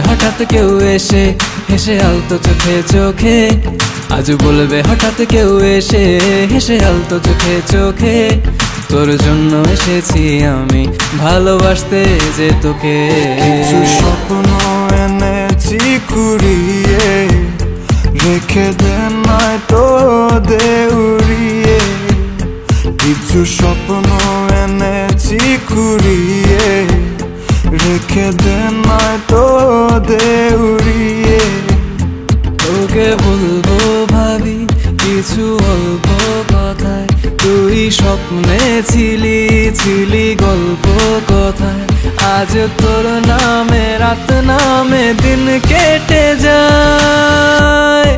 হঠাৎ কেউ এসে হেসে আলতো চোখে চোখে, আজ বলবে হঠাৎ কেউ এসে হেসে আলতো চোখে চোখে, তোর জন্য এসেছি আমি ভালোবাসতে যে তোকে। কিছু স্বপ্ন এনেছি কুড়িয়ে, রেখে দে নয়তো দে উড়িয়ে। কিছু স্বপ্ন এনেছি কুড়িয়ে, রেখে দে নয়তো দে উড়িয়ে। তোকে বলবো ভাবি কিছু অল্প কথায়, তুই স্বপ্নে ছিলি ছিলি গল্প কথায়, আজ তোর নামে রাত নামে দিন কেটে যায়।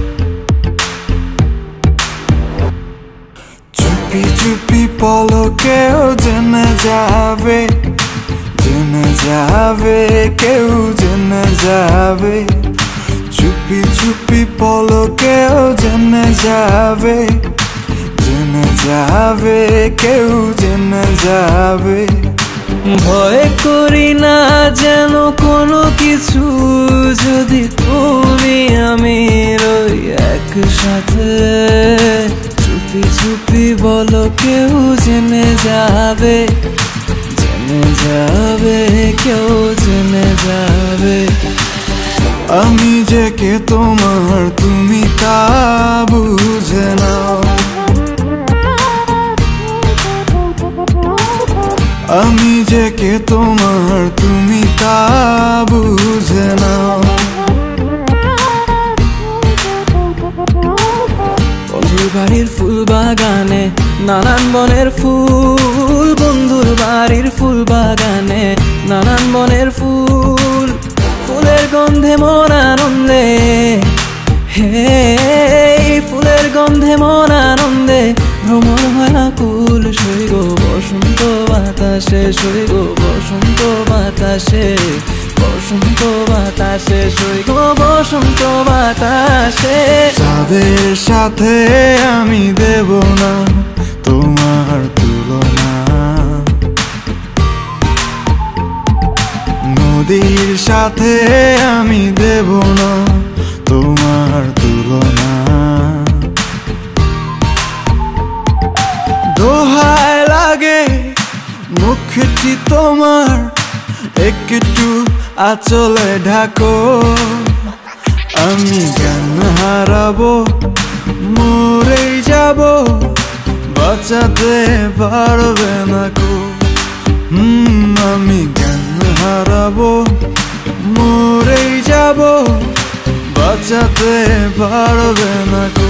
চুপি চুপি পলকেও জেনে যাবে, জেনে যাবে কেউ জেনে যাবে। চুপি চুপি পলকেও জেনে যাবে, জেনে যাবে কেউ জেনে যাবে। ভয় করি না যেন কোনো কিছু, যদি তুমি আমি রই একসাথে। চুপি চুপি বলো কেউ জেনে যাবে, জেনে যাবে কেউ জেনে যাবে। আমি যে কে তোমার তুমি তা বুঝে নাও, আমি যে কে তোমার তুমি তা বুঝে নাও। বন্ধুর বাড়ির ফুল বাগানে নানান বনের ফুল, বন্ধুর বাড়ির ফুল বাগানে নানান বনের ফুল, ফুলের গন্ধে মন আনন্দে, হে ফুলের গন্ধে মন আনন্দে ভ্রমণ হয় আকুল। সইগ বসন্ত বাতাসে, সইগ বসন্ত বাতাসে, বসন্ত বাতাসে, সইগ বসন্ত বাতাসে। তাদের সাথে আমি দেব না তোমার তুলনা, নদীর সাথে আমি দেব না তোমার তুলনা। দোহায় লাগে মুখটি তোমার, একটু আঁচলে ঢাকো। আমি জ্ঞান হারাবো, মরেই যাব, বাঁচাতে পারবে না কো। আমি জ্ঞান হারাবো, মরেই যাব, বাঁচাতে পারবে না কো।